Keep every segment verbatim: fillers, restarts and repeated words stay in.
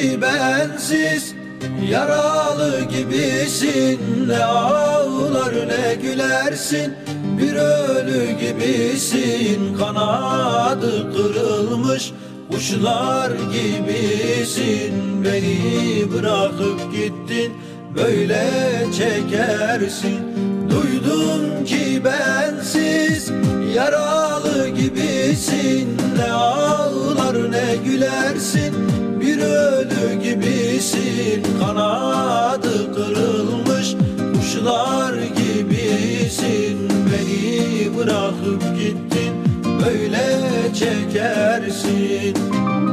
ki bensiz, yaralı gibisin. Ne ağlar ne gülersin, bir ölü gibisin. Kanadı kırılmış kuşlar gibisin. Beni bırakıp gittin, böyle çekersin. Duydum ki bensiz, yaralı gibisin. Ne ağlar ne gülersin, bir ölü gibisin. Kanadı kırılmış kuşlar gibisin. Beni bırakıp gittin, böyle çekersin.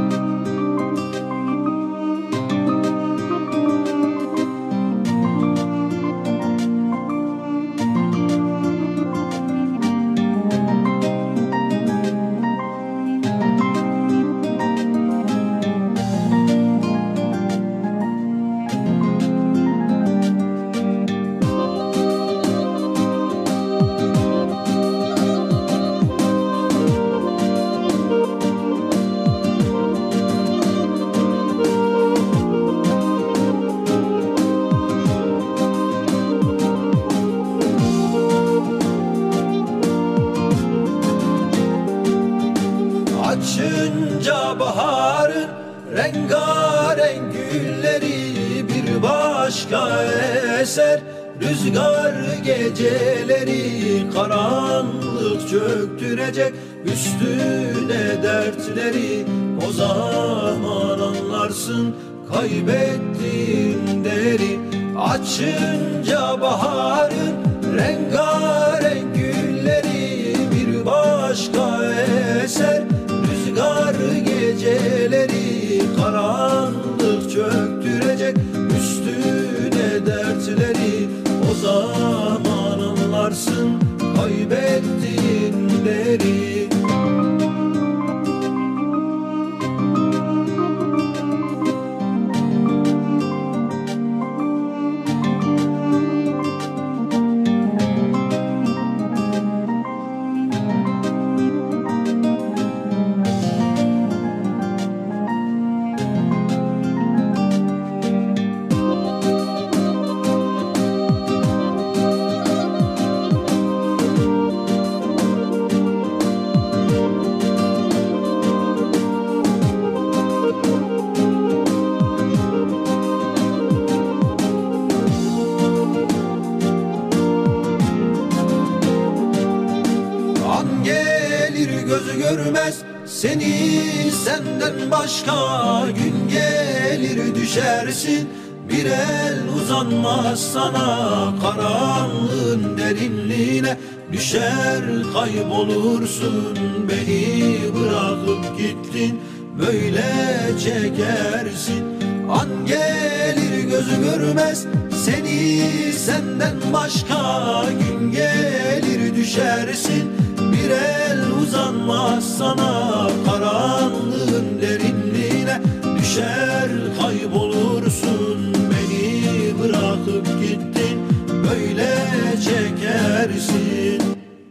Açınca baharın rengarenk gülleri bir başka eser. Rüzgar geceleri karanlık çöktürecek üstüne dertleri. O zaman anlarsın kaybettiğin değeri. Açınca baharın rengarenk gülleri bir başka eser. Rüzgar geceleri karanlık çöktürecek üstüne dertleri. O zaman anlarsın kaybettiğin değeri. Gözü görmez seni senden başka, gün gelir düşersin, bir el uzanmaz sana. Karanlığın derinliğine düşer kaybolursun. Beni bırakıp gittin, böyle çekersin. An gelir gözü görmez seni senden başka, gün gelir düşersin, bir el uzanmaz sana. Karanlığın derinliğine düşer kaybolursun. Beni bırakıp gittin, böyle çekersin.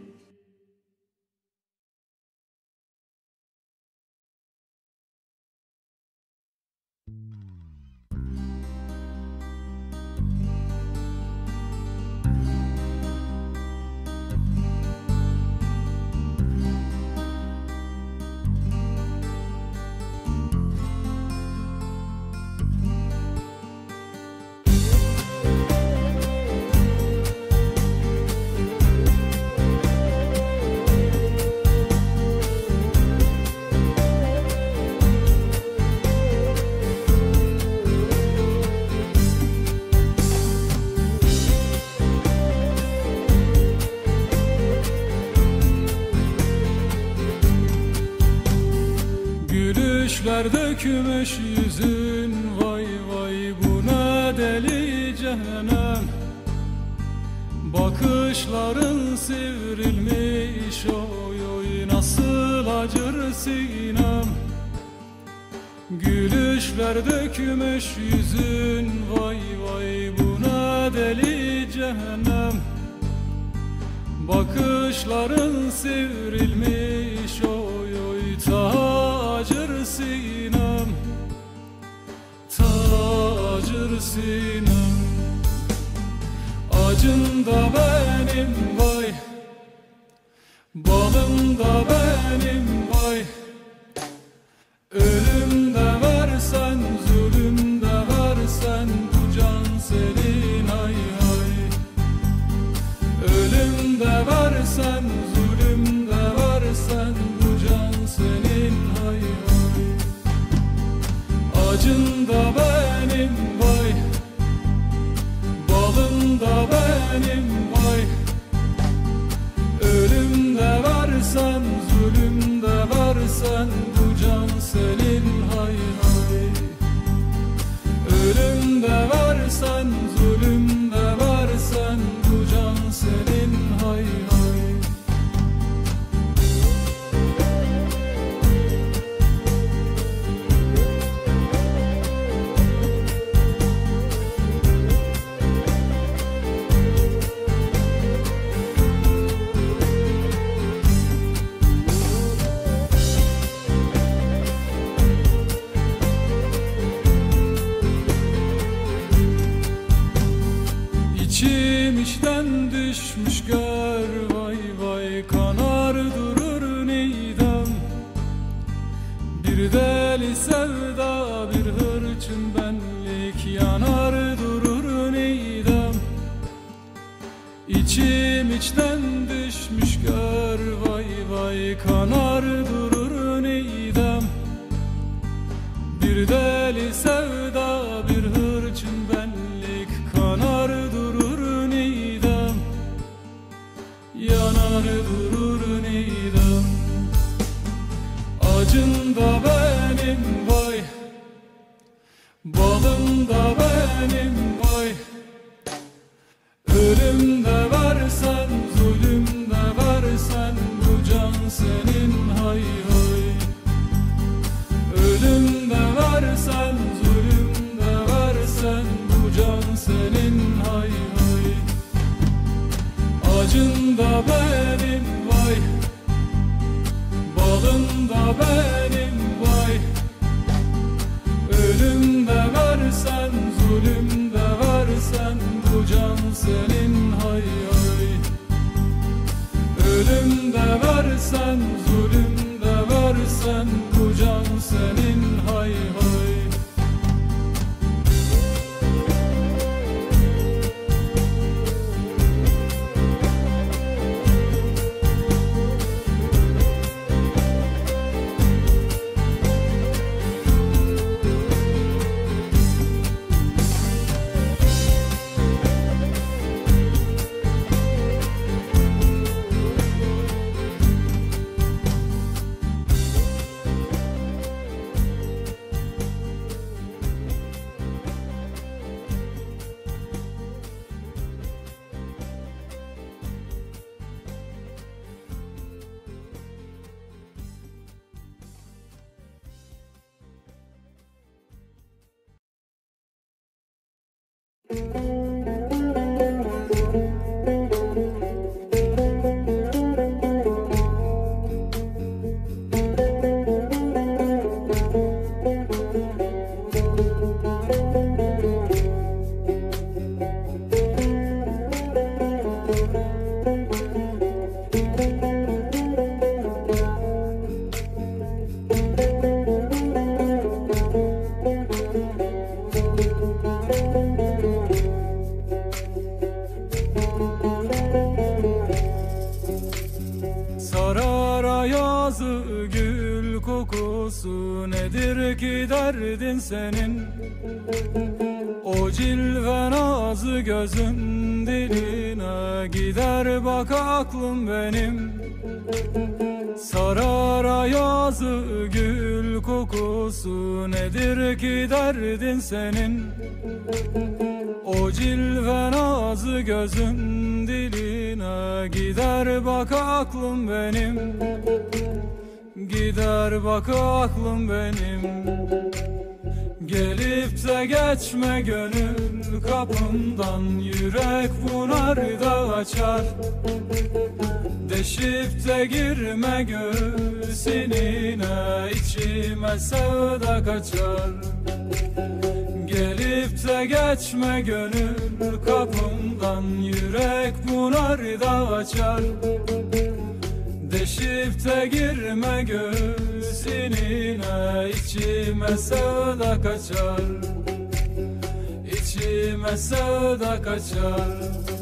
Gülüşler dökmüş yüzün, vay vay bu ne deli cehennem. Bakışların sivrilmiş, oy oy nasıl acır sinem. Gülüşler dökmüş yüzün, vay vay bu ne deli cehennem. Bakışların sivrilmiş, oy oy ta acır sinem. sinem. Acın da benim vay, balım da benim vay. Ölüm de versen, zulüm de versen, bu can senin hay hay. Ölüm de versen, zulüm de versen, bu can senin hay hay. Acın da benim vay, balım da benim vay. Ölüm de versen, zulüm de versen, bu can senin hay hay. Ölüm de versen, zulüm de versen, bu can senin hay hay. İçim içten düşmüş gör vay vay, kanar durur nidam. Bir deli sevda, bir hırçın benlik, yanar durur nidam. İçim içten düşmüş gör vay vay, kanar durur nidam. Bir deli sevda, bir hırçın benlik, kanar durur nidam. Yanar durur nidam. Acın da benim vay, balım da benim vay. Ölüm de versen, zulüm de versen, bu can senin hay hay. Ölüm de versen, zulüm de versen, bu can senin hay hay. Acın da benim vay, balım da benim vay. Ölüm de versen, zulüm de versen, bu can senin hay hay. Ölüm de versen, zulüm de versen, bu can senin hay hay. Nedir ki derdin senin? O cilve nazı gözün diline gider bak aklım benim. Sarar ayazı gül kokusu, nedir ki derdin senin? O cilve nazı gözün diline gider bak aklım benim. Gider bak aklım benim. Gelip de geçme gönül kapımdan, yürek bunar da açar. Deşip de girme göğsününe, içime sevda kaçar. Gelip de geçme gönül kapımdan, yürek bunar da açar. Deşip de girme göğüs inine, içime sevda kaçar. İçime sevda kaçar.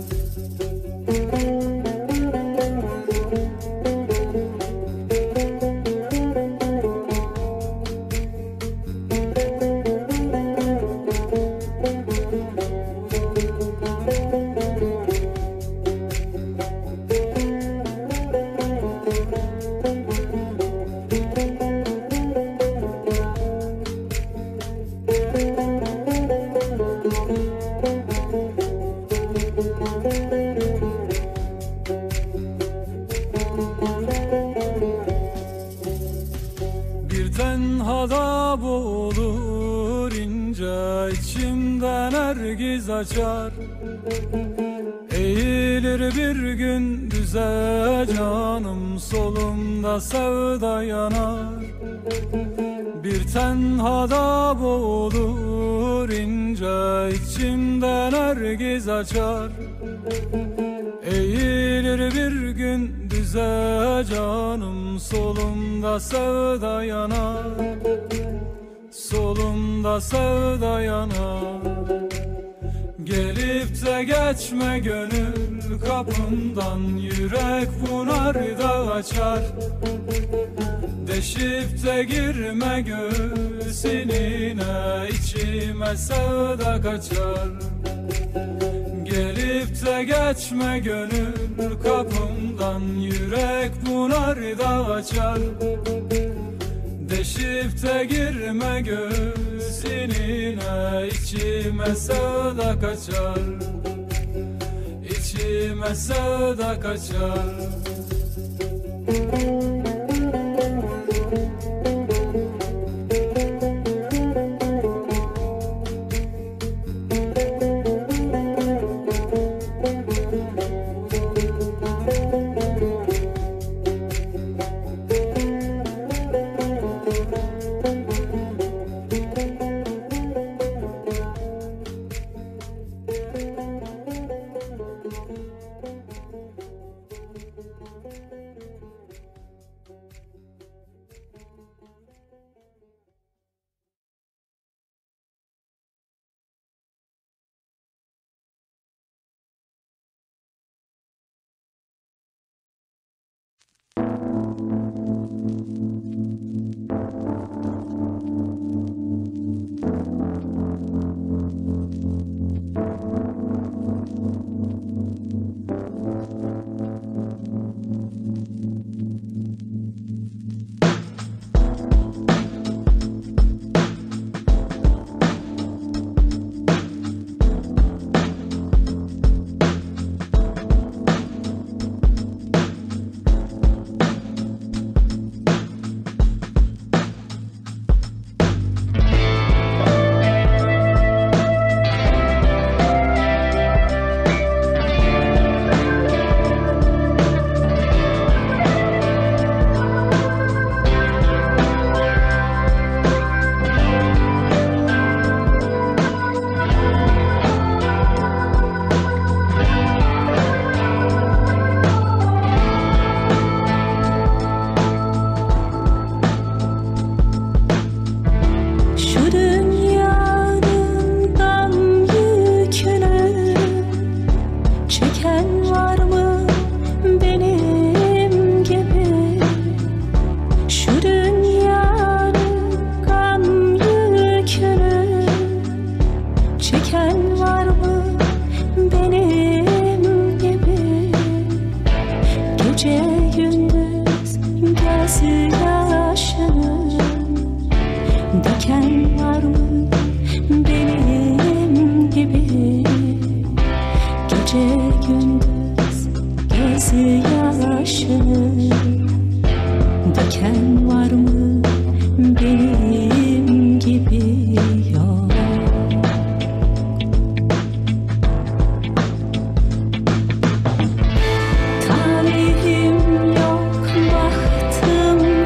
Bir tenhada boğulur ince, içimden ergiz açar. Eğilir bir gün düze canım, solumda sevda yanar. Bir tenhada boğulur ince, içimden ergiz açar. Eğilir bir gün düze canım, solumda sevda yanar. Solumda sevda yanar. Gelip de geçme gönül kapımdan, yürek bunar da açar. Deşip de girme göğüs inine, içime sevda kaçar. Gelip de geçme gönül kapımdan, yürek bunar da açar. Deşip de girme göğüs inine, içime sevda kaçar. İçime sevda kaçar.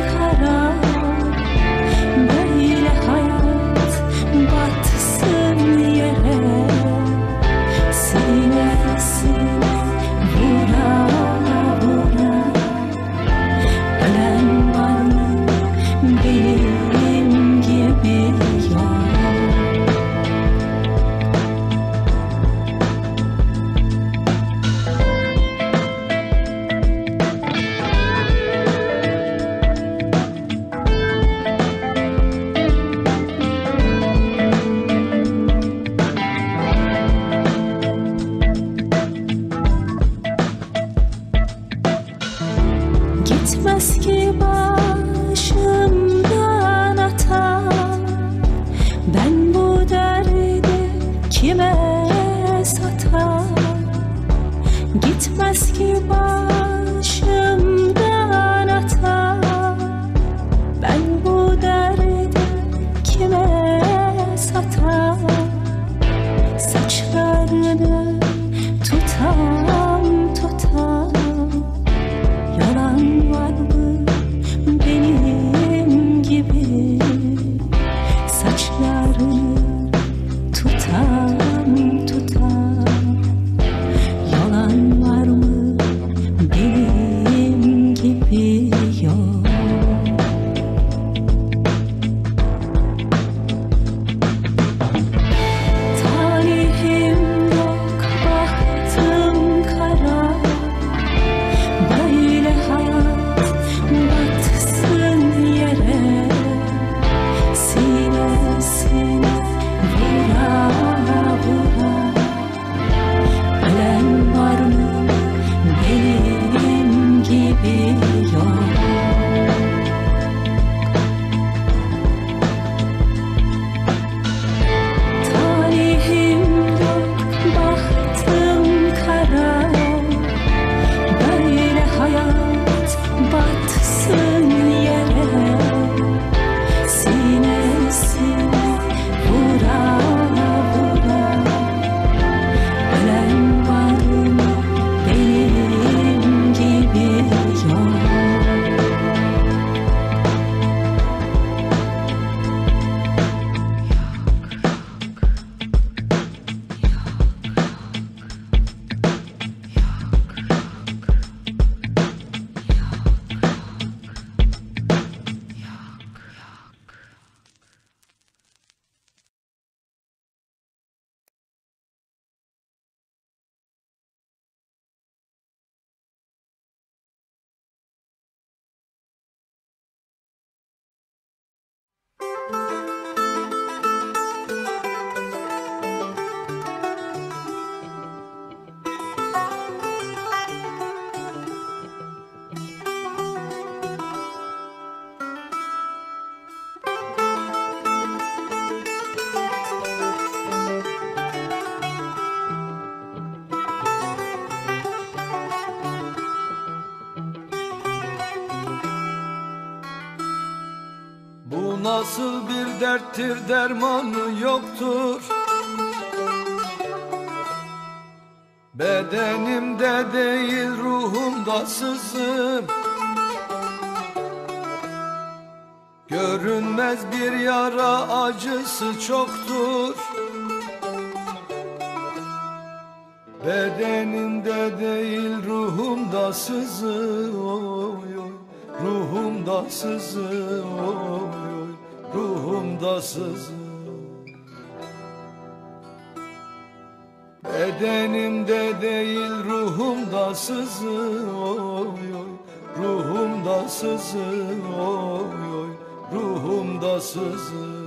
Böyle hayat batsın Gitmez ki başımdan atar. Ben bu derdi kime satar? Gitmez ki başımdan atar. Ben bu derdi kime satar? Saçlarını tutam tutam. Yalan var mı benim gibi? Saçlarını tutam tutam. Yalan var mı benim gibi? Yok. Talihim yok, bahtım kara. Böyle hayat batsın yere. Sinesine vura vura. Ölen var mı benim gibi? Yok. Talihim yok, bahtım kara. Böyle hayat batsın yere. Sinesine vura vura. Ölen var mı benim gibi? Yok. Bu nasıl bir derttir, dermanı yoktur. Bedenimde değil ruhumda sızım. Görünmez bir yara, acısı çoktur. Bedenimde değil ruhumda sızım. Oy, oy. Ruhumda sızım, oy, oy, ruhumda sızım. Bedenimde değil ruhumda sızım, oy, oy, ruhumda sızım, oy, oy, ruhumda sızım.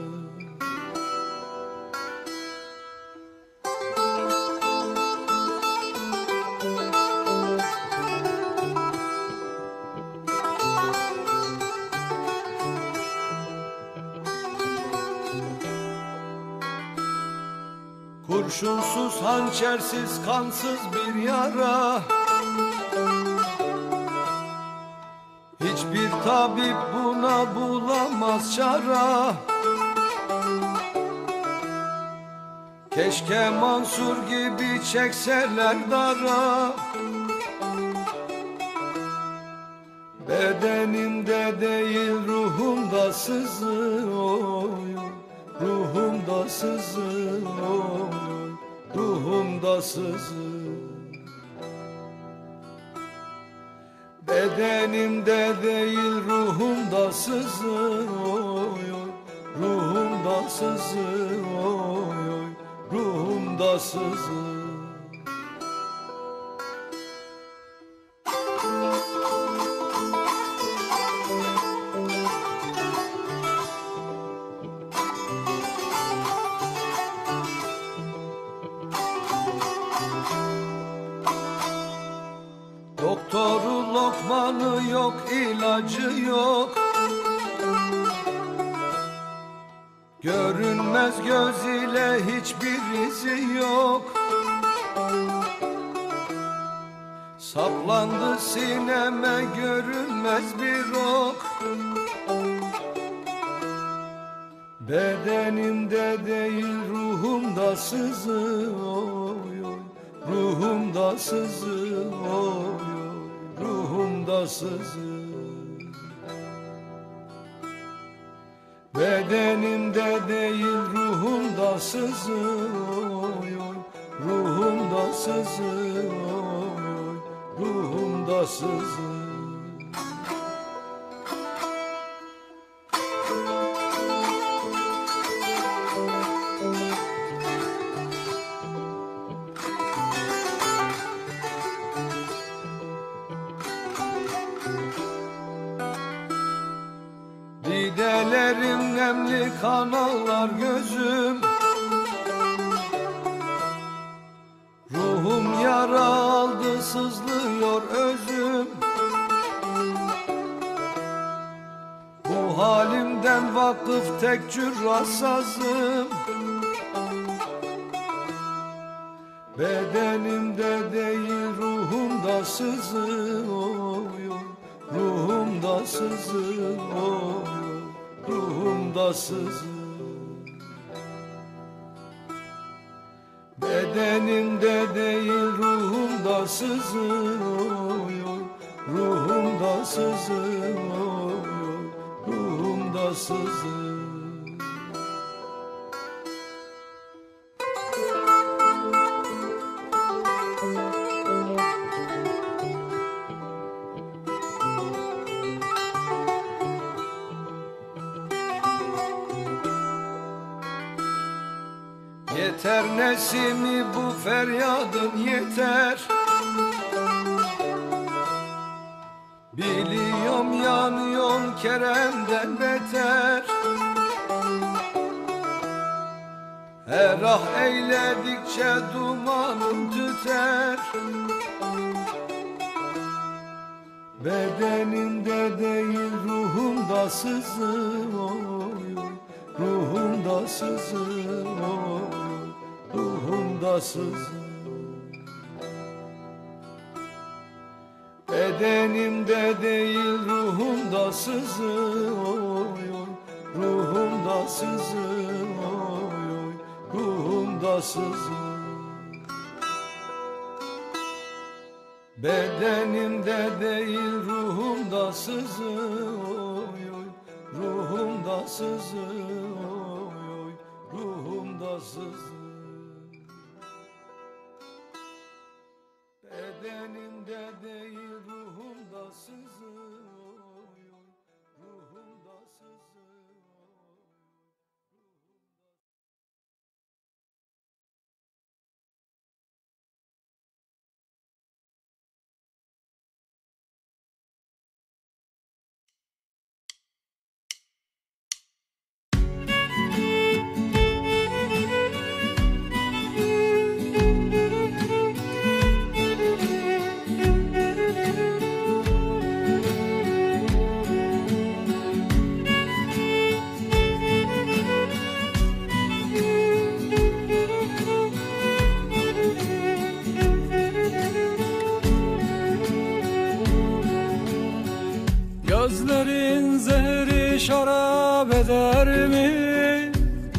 Kurşunsuz, hançersiz, kansız bir yara. Hiçbir tabip buna bulamaz çara. Keşke Mansur gibi çekseler dara. Bedenimde değil ruhumda sızı, oy, oy. Ruhumda sızı, oy, ruhumda sızı. Bedenimde değil ruhumda sızı, oy, oy. Ruhumda sızı, oy, oy. Ruhumda sızı. Doktoru lokmanı yok, ilacı yok. Görünmez göz ile hiçbir izi yok. Saplandı sineme görünmez bir ok. Bedenimde değil ruhumda sızı, oy oy. Ruhumda sızı, oy oy. Ruhumda sızı. Bedenimde değil ruhumda sızı, oy oy. Ruhumda sızı, oy oy. Ruhumda sızı. Didelerim nemli, kanallar gözüm. Ruhum yara aldı, sızlıyor özüm. Bu halimden vakıf tek cürrasazım. Bedenimde değil ruhumda sızı, oy oy. Ruhumda sızı, oy oy. Ruhumda sızı. Bedenimde değil ruhumda sızı, oy oy. Ruhumda sızı, oy oy. Ruhumda sızı. Yeter nesimi bu feryadın yeter. Biliyorum yanıyorsun Kerem'den beter. Her ah eyledikçe dumanım tüter. Bedenimde değil ruhumda sızı, oy oy. Ruhumda sızı, oy oy. Ruhumda sızı. Bedenimde değil ruhumda sızı, oy oy. Ruhumda sızı, oy oy. Ruhumda sızı. Bedenimde değil ruhumda sızı, oy oy. Ruhumda sızı, oy oy. Ruhumda sızı. Bedenimde değil ruhumda sızı, oy oy. Ruhumda sızı, oy. Gözlerin zehri şarap eder mi?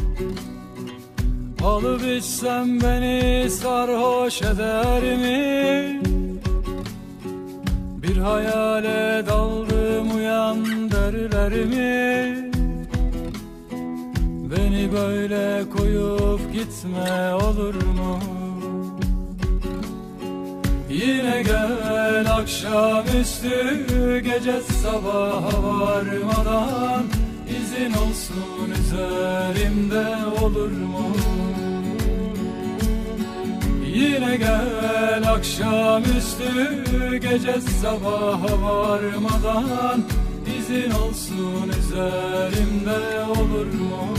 Alıp içsem beni sarhoş eder mi? Bir hayale daldım uyan derler mi? Beni böyle koyup gitme olur mu? Yine gel akşamüstü, gece sabaha varmadan izin olsun üzerimde olur mu? Yine gel akşamüstü, gece sabaha varmadan izin olsun üzerimde olur mu?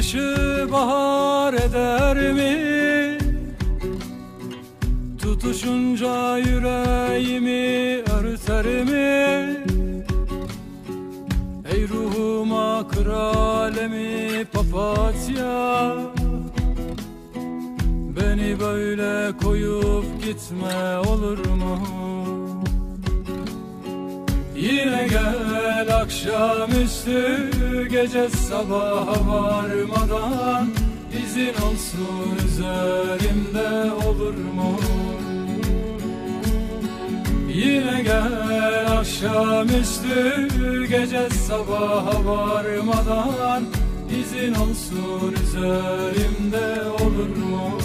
kışı bahar eder mi? Tutuşunca yüreğimi örter mi? Ey ruhuma kır alemi papatya, beni böyle koyup gitme olur mu? Yine gel akşamüstü, gece sabaha varmadan, izin olsun üzerimde olur mu? Yine gel akşamüstü, gece sabaha varmadan, izin olsun üzerimde olur mu?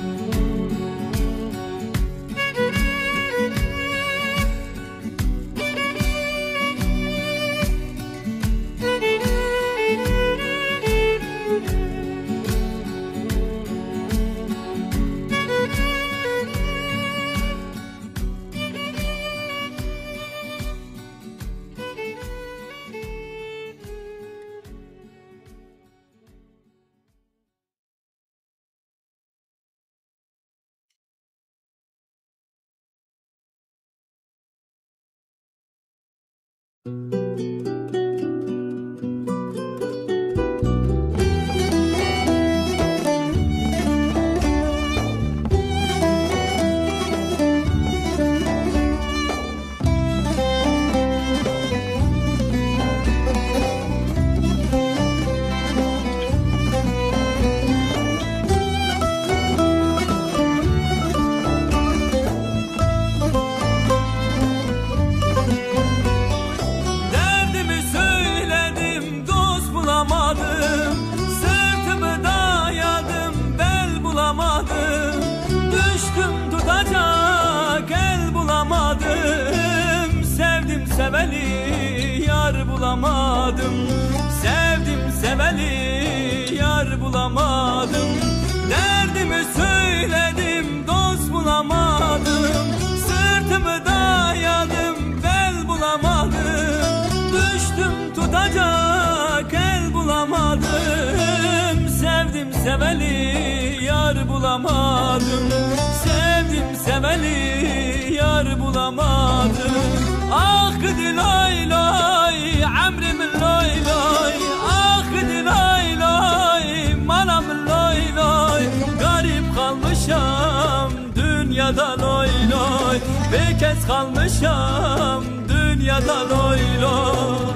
Seveli yar bulamadım, sevdim seveli yar bulamadım. Derdimi söyledim, dost bulamadım. Sırtımı dayadım, bel bulamadım. Düştüm tutacak el bulamadım. Sevdim seveli yar bulamadım, sevdim seveli yar bulamadım. Ah gidi lay lay, amrimin lay lay. Ah gidi lay lay, manamın lay lay. Garip kalmışam dünyada lay lay. Bir kez kalmışam dünyada lay lay.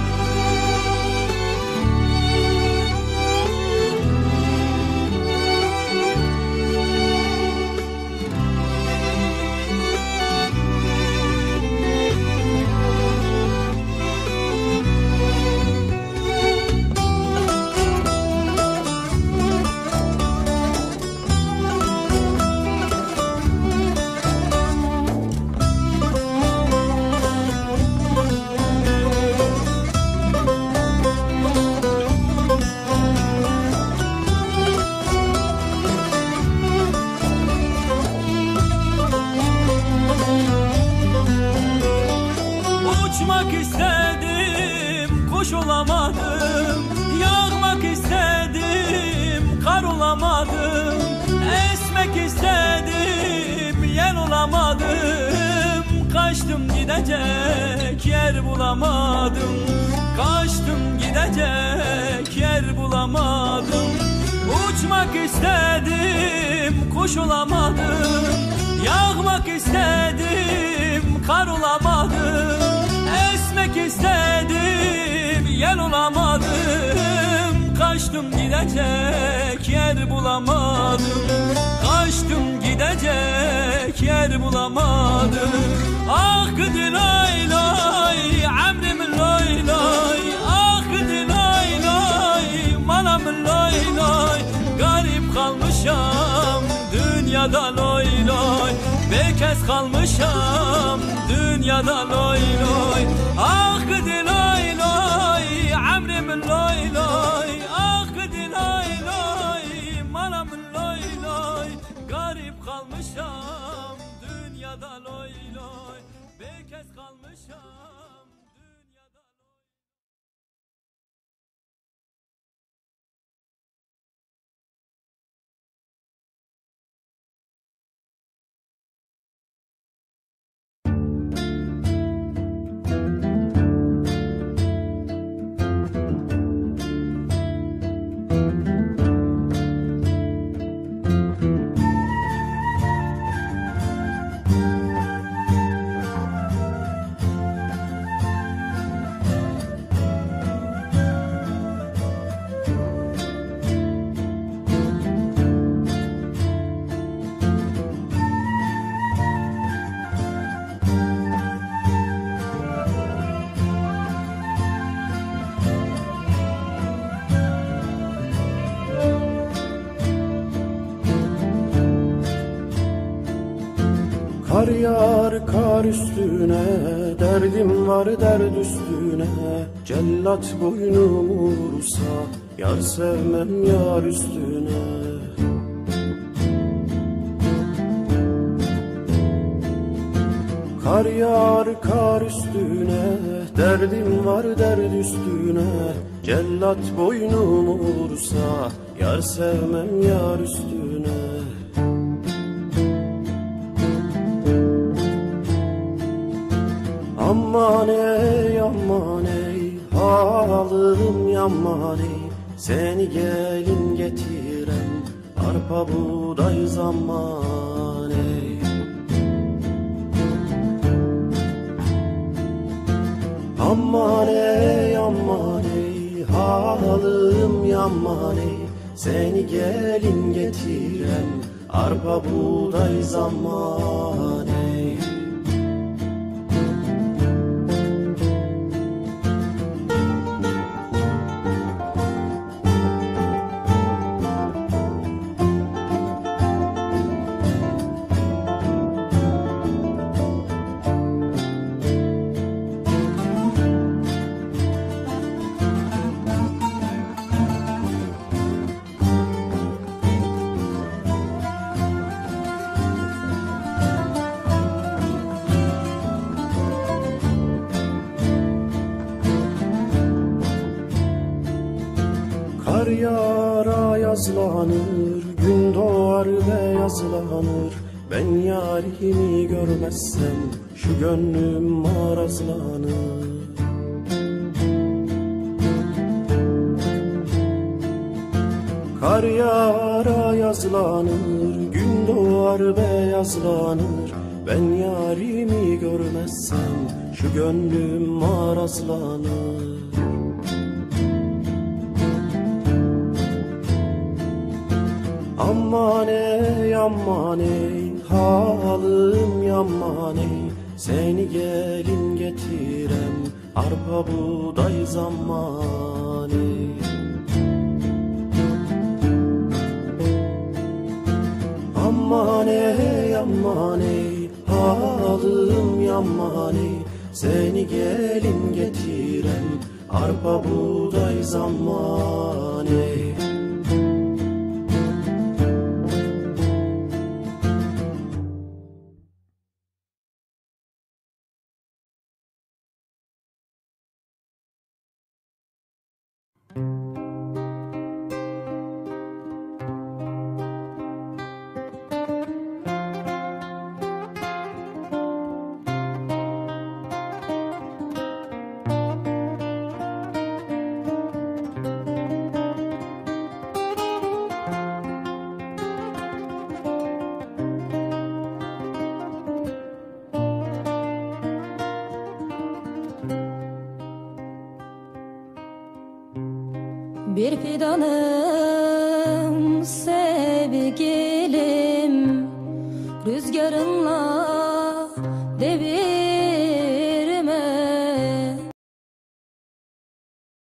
Uçmak istedim, kuş olamadım. Yağmak istedim, kar olamadım. Esmek istedim, yel olamadım. Kaçtım gidecek yer bulamadım. Kaçtım gidecek yer bulamadım. Uçmak istedim, kuş olamadım. Yağmak istedim, kar olamadım. Esmek istedim, yel olamadım. Kaçtım gidecek yer bulamadım. Kaçtım gidecek yer bulamadım. Ah gidi lay lay, amrimin lay lay. Ah gidi lay lay, manamın lay lay. Garip kalmışam dünyada lay lay. Bir kez kalmışam dünyada lay lay. Ah gidi lay lay, amrimin lay lay. Ah gidi lay lay, manamın lay lay. Garip kalmışam dünyada lay lay. Bir kez kalmışam. yağar kar üstüne, derdim var derd üstüne. Cellat boynumu vursa, yar sevmem yar üstüne. Kar yağar kar üstüne, derdim var derd üstüne. Cellat boynumu vursa, yar sevmem yar üstüne. Aman ey aman ey, halım yaman ey. Seni gelin getiren, arpa buğday zaman ey. Aman ey aman ey, halım yaman ey. Seni gelin getiren, arpa buğday zaman ey. Kar yağar yazlanır, gün doğar beyazlanır. Ben yarimi görmezsem şu gönlüm marazlanır. Kar yağar yazlanır, gün doğar beyazlanır. Ben yarimi görmezsem şu gönlüm marazlanır. Aman ey aman ey, halım yaman ey. Seni gelin getiren, arpa buğday zaman ey. Aman ey aman ey, halım yaman ey. Seni gelin getiren, arpa buğday zaman ey. Bir fidanım sen